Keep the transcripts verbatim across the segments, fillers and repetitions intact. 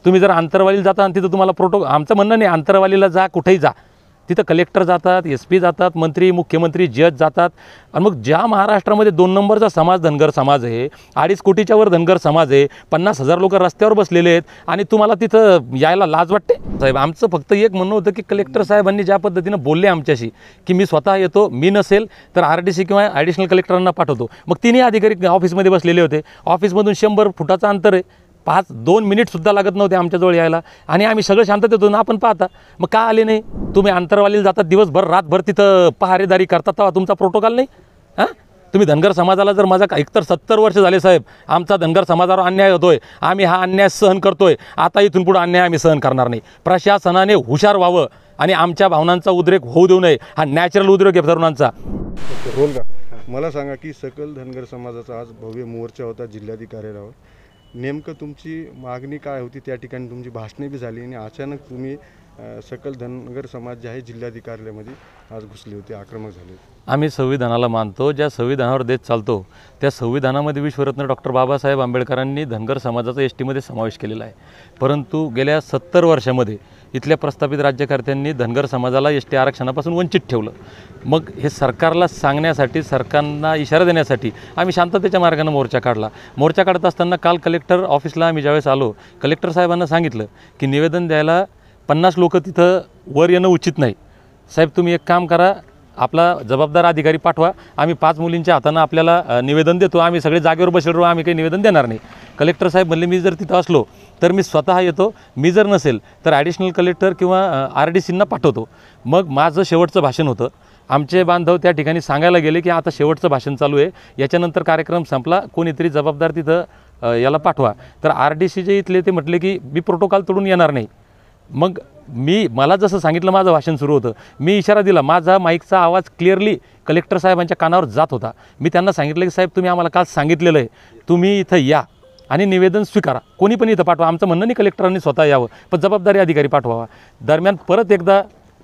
तुम्ही जर अंतरवालीला जाता आणि तिथं तुम्हाला प्रोटो आमचं म्हणणं नाही, अंतरवालीला जा, कुठेही जा, तिथं कलेक्टर जातात, एस पी जातात, मंत्री, मुख्यमंत्री, जज जातात. आणि मग ज्या महाराष्ट्रामध्ये दोन नंबरचा समाज धनगर समाज आहे, अडीच कोटीच्या वर धनगर समाज आहे, पन्नास हजार लोक रस्त्यावर बसलेले आहेत आणि तुम्हाला तिथं यायला लाज वाटते? साहेब, आमचं फक्त एक म्हणणं होतं की कलेक्टर साहेबांनी ज्या पद्धतीनं बोलले आमच्याशी की मी स्वतः येतो, मी नसेल तर आर डी सी किंवा ॲडिशनल कलेक्टरांना पाठवतो. मग तिन्ही अधिकारी ऑफिसमध्ये बसलेले होते. ऑफिसमधून शंभर फुटाचं अंतर आहे, पाच दोन मिनिटसुद्धा लागत नव्हते आमच्याजवळ यायला आणि आम्ही सगळं शांततेत होतो ना. आपण पाहता मग का आले नाही? तुम्ही अंतरवालीला जातात, दिवसभर रातभर तिथं पहारेदारी करतात, तेव्हा तुमचा प्रोटोकॉल नाही? हां, तुम्ही धनगर समाजाला जर माझा एकतर सत्तर वर्ष झाले साहेब, आमचा धनगर समाजावर अन्याय होतोय, आम्ही हा अन्याय सहन करतोय, आता इथून पुढे अन्याय आम्ही सहन करणार नाही. प्रशासनाने हुशार व्हावं आणि आमच्या भावनांचा उद्रेक होऊ देऊ नये. हा नॅचरल उद्रेक आहे तरुणांचा. रोल का मला सांगा की सकल धनगर समाजाचा आज भव्य मोर्चा होता जिल्हाधिकाऱ्यावर. नेमकं तुमची मागणी काय होती? त्या ठिकाणी तुमची भाषणे बी झाली आणि अचानक तुम्ही सकल धनगर समाज जे आहे जिल्हाधिकाऱ्यामध्ये आज घुसले होते, आक्रमक झाले होते. आम्ही संविधानाला मानतो, ज्या संविधानावर देश चालतो त्या संविधानामध्ये विश्वरत्न डॉक्टर बाबासाहेब आंबेडकरांनी धनगर समाजाचा एस टीमध्ये समावेश केलेला आहे. परंतु गेल्या सत्तर वर्षामध्ये इथल्या प्रस्थापित राज्यकर्त्यांनी धनगर समाजाला एस टी आरक्षणापासून वंचित ठेवलं. मग हे सरकारला सांगण्यासाठी, सरकारला इशारा देण्यासाठी आम्ही शांततेच्या मार्गाने मोर्चा काढला. मोर्चा काढत असताना काल कलेक्टर ऑफिसला आम्ही ज्यावेळेस आलो, कलेक्टर साहेबांना सांगितलं की निवेदन द्यायला पन्नास लोक तिथं वर येणं उचित नाही. साहेब, तुम्ही एक काम करा, आपला जबाबदार अधिकारी पाठवा, आम्ही पाच मुलींच्या हातानं आपल्याला निवेदन देतो, आम्ही सगळे जागेवर बसले राहू, आम्ही काही निवेदन देणार नाही. कलेक्टर साहेब म्हणले मी जर तिथं असलो तर मी स्वतः येतो, मी जर नसेल तर ॲडिशनल कलेक्टर किंवा आर डी सींना पाठवतो. मग माझं शेवटचं भाषण होतं. आमचे बांधव त्या ठिकाणी सांगायला गेले की आता शेवटचं भाषण चालू आहे, याच्यानंतर कार्यक्रम संपला, कोणीतरी जबाबदार तिथं याला पाठवा. तर आर डी सी जे इथले ते म्हटले की मी प्रोटोकॉल तोडून येणार नाही. मग मी मला जसं सांगितलं माझं भाषण सुरू होतं, मी इशारा दिला, माझा माईकचा आवाज क्लिअरली कलेक्टर साहेबांच्या कानावर जात होता. मी त्यांना सांगितलं की साहेब, तुम्ही आम्हाला काल सांगितलेलं आहे, तुम्ही इथं या आणि निवेदन स्वीकारा, कोणी पण इथं पाठवा. आमचं म्हणणं नाही कलेक्टरांनी स्वतः यावं, पण जबाबदारी अधिकारी पाठवावा. दरम्यान परत एकदा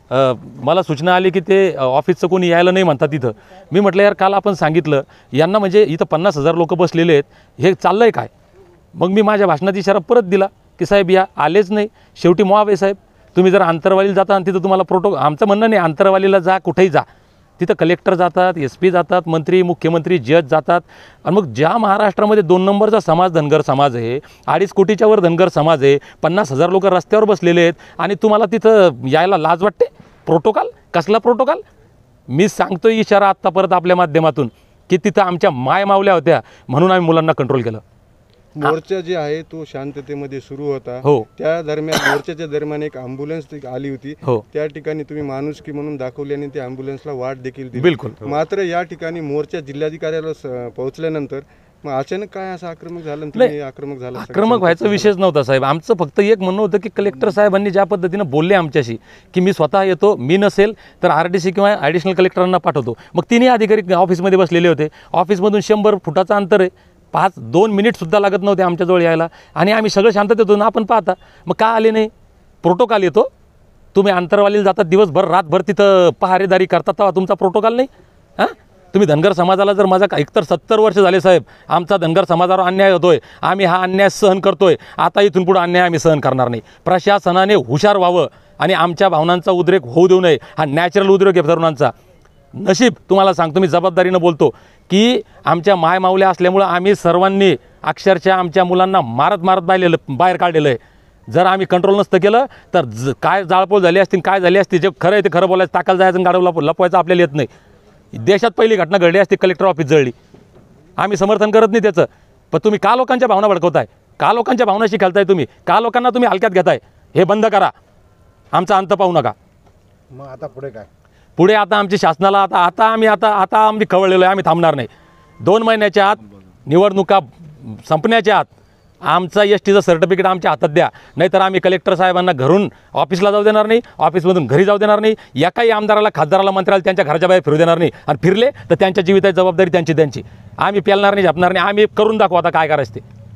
मला सूचना आली की ते ऑफिसचं कोणी यायला नाही म्हणतात तिथं. मी म्हटलं यार, काल आपण सांगितलं यांना, म्हणजे इथं पन्नास हजार लोक बसलेले आहेत, हे चाललं आहे काय? मग मी माझ्या भाषणात इशारा परत दिला की साहेब या, आलेच नाही. शेवटी मॉब आहे साहेब, तुम्ही जर अंतरवालीला जाता आणि तिथं तुम्हाला प्रोटो आमचं म्हणणं नाही, अंतरवालीला जा, कुठेही जा, तिथं कलेक्टर जातात, एस पी जातात, मंत्री, मुख्यमंत्री, जज जातात. आणि मग ज्या महाराष्ट्रामध्ये दोन नंबरचा समाज धनगर समाज आहे, अडीच कोटीच्या वर धनगर समाज आहे, पन्नास हजार लोक रस्त्यावर बसलेले आहेत आणि तुम्हाला तिथं यायला लाज वाटते? प्रोटोकॉल कसला प्रोटोकॉल? मी सांगतो इशारा आत्ता परत आपल्या माध्यमातून की तिथं आमच्या माय मावल्या होत्या म्हणून आम्ही मुलांना कंट्रोल केलं. मोर्चा जे आहे तो शांततेमध्ये सुरू होता. हो, त्या दरम्यान मोर्चाच्या दरम्यान एक ॲम्ब्युलन्स आली होती. हो, त्या ठिकाणी तुम्ही माणुसकी म्हणून दाखवली आणि त्या ॲम्ब्युलन्सला वाट देखील दिली. बिलकुल. मात्र या ठिकाणी मोर्चा जिल्हाधिकाऱ्याला पोहोचल्यानंतर मग अचानक काय असं आक्रमक झालं? तुम्ही आक्रमक झालं? आक्रमक व्हायचा विषयच नव्हता साहेब. आमचं फक्त एक म्हणणं होतं की कलेक्टर साहेबांनी ज्या पद्धतीनं बोलले आमच्याशी की मी स्वतः येतो, मी नसेल तर आर डी सी किंवा ॲडिशनल कलेक्टरांना पाठवतो. मग तिन्ही अधिकारी ऑफिसमध्ये बसलेले होते. ऑफिसमधून शंभर फुटाचं अंतर आहे, पाच दोन मिनिटसुद्धा लागत नव्हते आमच्याजवळ यायला आणि आम्ही सगळं शांततेत होतो ना. आपण पाहता मग का आले नाही? प्रोटोकॉल येतो, तुम्ही अंतरवालीला जातात, दिवसभर रातभर तिथं पहारेदारी करतात, तेव्हा तुमचा प्रोटोकॉल नाही? हां, तुम्ही धनगर समाजाला जर माझा एकतर सत्तर वर्ष झाले साहेब, आमचा धनगर समाजावर अन्याय होतोय, आम्ही हा अन्याय सहन करतोय, आता इथून पुढे अन्याय आम्ही सहन करणार नाही. प्रशासनाने हुशार व्हावं आणि आमच्या भावनांचा उद्रेक होऊ देऊ नये. हा नॅचरल उद्रेक आहे तरुणांचा. नशीब तुम्हाला सांगतो, मी जबाबदारीनं बोलतो की आमच्या माय मावल्या असल्यामुळं आम्ही सर्वांनी अक्षरशः आमच्या मुलांना मारत मारत बाहेर बाहेर काढलेलं आहे. जर आम्ही कंट्रोल नसतं केलं तर ज काय जाळपोळ झाली असती, काय झाली असती. जे खरं आहे ते खरं बोलायचं, टाकायला जायचं, गाडवला लपवायचं आपल्याला येत नाही. देशात पहिली घटना घडली असती, कलेक्टर ऑफिस जळली. आम्ही समर्थन करत नाही त्याचं, पण तुम्ही का लोकांच्या भावना भडकवताय? का लोकांच्या भावनाशी खेळताय तुम्ही? का लोकांना तुम्ही हलक्यात घेताय? हे बंद करा, आमचा अंत पाहू नका. मग आता पुढे काय? पुढे आता आमची शासनाला आता आता आम्ही आता आता आम्ही खवळलेलो आहे, आम्ही थांबणार नाही. दोन महिन्याच्या आत निवडणुका संपण्याच्या आत आमचा एस टीचं सर्टिफिकेट आमच्या हातात द्या, नाहीतर आम्ही कलेक्टर साहेबांना घरून ऑफिसला जाऊ देणार नाही, ऑफिसमधून घरी जाऊ देणार नाही, एकाही आमदाराला, खासदाराला, मंत्र्याला त्यांच्या घराच्या बाहेर फिरू देणार नाही. आणि फिरले तर त्यांच्या जीविताची जबाबदारी त्यांची त्यांची. आम्ही पेलणार नाही, झपणार नाही. आम्ही करून दाखवू आता काय करायचं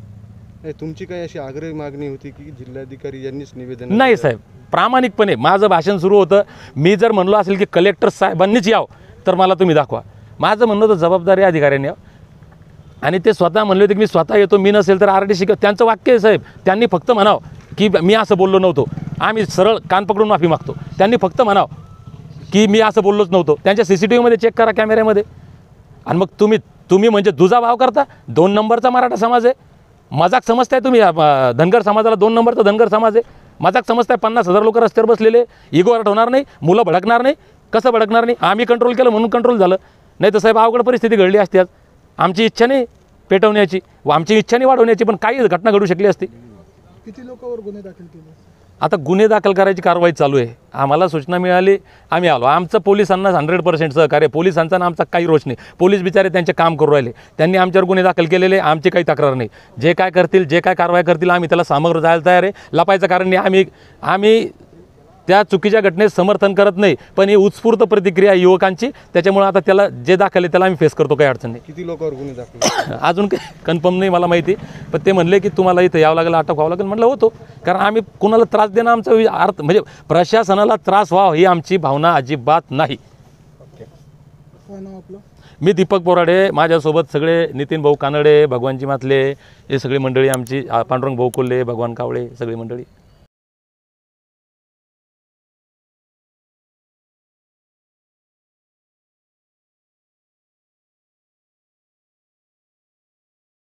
ते. तुमची काही अशी आग्रही मागणी होती की जिल्हाधिकारी यांनीच निवेदन? नाही साहेब, प्रामाणिकपणे माझं भाषण सुरू होतं. मी जर म्हणलो असेल की कलेक्टर साहेबांनीच यावं तर मला तुम्ही दाखवा. माझं म्हणणं होतं जबाबदारी अधिकाऱ्यांनी यावं, आणि ते स्वतः म्हणले होते की मी स्वतः येतो, मी नसेल तर आर डी सी. त्यांचं वाक्य आहे साहेब, त्यांनी फक्त म्हणावं की मी असं बोललो नव्हतो, आम्ही सरळ कान पकडून माफी मागतो. त्यांनी फक्त म्हणावं की मी असं बोललोच नव्हतो. त्यांच्या सी सी टी व्हीमध्ये चेक करा कॅमेऱ्यामध्ये. आणि मग तुम्ही तुम्ही म्हणजे दुजा भाव करता. दोन नंबरचा मराठा समाज आहे, मजाक समजताय तुम्ही. अ, धनगर समाजाला दोन नंबरचा धनगर समाज आहे, मजाक समजताय. पन्नास हजार लोक रस्त्यावर बसलेले, इगो हर्ट होणार नाही, मुलं भडकणार नाही. कसं भडकणार नाही? आम्ही कंट्रोल केलं म्हणून कंट्रोल झालं, नाही तर साहेब अवघड परिस्थिती घडली असती. आज आमची इच्छा नाही पेटवण्याची व आमची इच्छा नाही वाढवण्याची, पण काही घटना घडू शकली असती. किती लोकांवर गुन्हे दाखल केले? आता गुन्हे दाखल करायची कारवाई चालू आहे. आम्हाला सूचना मिळाली, आम्ही आलो. आमचं पोलिसांना हंड्रेड पर्सेंट सहकार्य. पोलिसांचा ना आमचा काही रोष नाही. पोलीस बिचारे त्यांचे काम करू राहिले. त्यांनी आमच्यावर गुन्हे दाखल केलेले, आमची काही तक्रार नाही. जे काय करतील, जे काय कारवाई करतील, आम्ही त्याला सामोरं जायला तयार आहे. लपायचं कारण नाही. आम्ही आम्ही त्या चुकीच्या घटनेस समर्थन करत नाही, पण ही उत्स्फूर्त प्रतिक्रिया आहे युवकांची. त्याच्यामुळे आता त्याला जे दाखल आहे त्याला आम्ही फेस करतो, काही अडचण नाही. किती लोकांवर गुन्हे दाखल? अजून काही कन्फर्म नाही मला माहिती, पण ते म्हणले की तुम्हाला इथं यावं लागेल, अटक व्हावं लागेल. म्हटलं होतो, कारण आम्ही कुणाला त्रास देणं आमचा वि- अर्थ म्हणजे प्रशासनाला त्रास व्हावा ही आमची भावना अजिबात नाही. काय नाव आपलं? मी दीपक बोराडे, माझ्यासोबत सगळे नितीन भाऊ कानडे, भगवानजी मातले, हे सगळी मंडळी आमची, आ, पांडुरंग भाऊ कोल्हे, भगवान कावळे, सगळी मंडळी.